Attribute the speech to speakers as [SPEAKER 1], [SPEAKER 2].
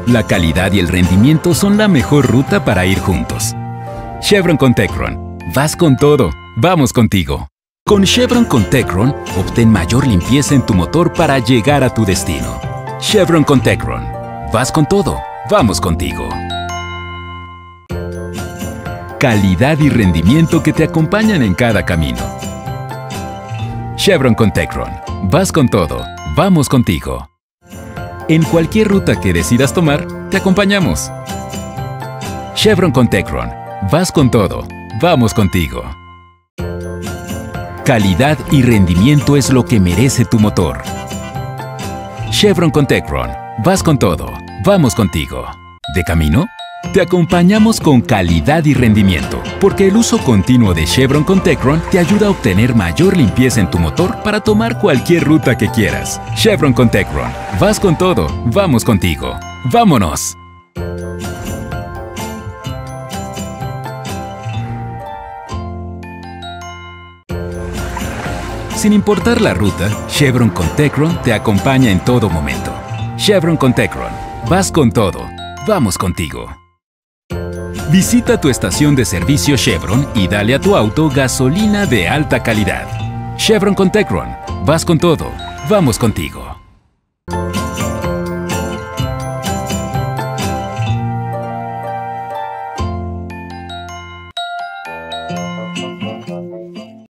[SPEAKER 1] La calidad y el rendimiento son la mejor ruta para ir juntos. Chevron con Tecron. Vas con todo. Vamos contigo. Con Chevron con Tecron, obtén mayor limpieza en tu motor para llegar a tu destino. Chevron con Tecron. Vas con todo. Vamos contigo. Calidad y rendimiento que te acompañan en cada camino. Chevron con Tecron. Vas con todo. Vamos contigo. En cualquier ruta que decidas tomar, te acompañamos. Chevron con Tecron. Vas con todo. Vamos contigo. Calidad y rendimiento es lo que merece tu motor. Chevron con Tecron. Vas con todo. Vamos contigo. ¿De camino? Te acompañamos con calidad y rendimiento, porque el uso continuo de Chevron con Tecron te ayuda a obtener mayor limpieza en tu motor para tomar cualquier ruta que quieras. Chevron con Tecron. Vas con todo. Vamos contigo. ¡Vámonos! Sin importar la ruta, Chevron con Tecron te acompaña en todo momento. Chevron con Tecron. Vas con todo. Vamos contigo. Visita tu estación de servicio Chevron y dale a tu auto gasolina de alta calidad. Chevron con Tecron. Vas con todo. Vamos contigo.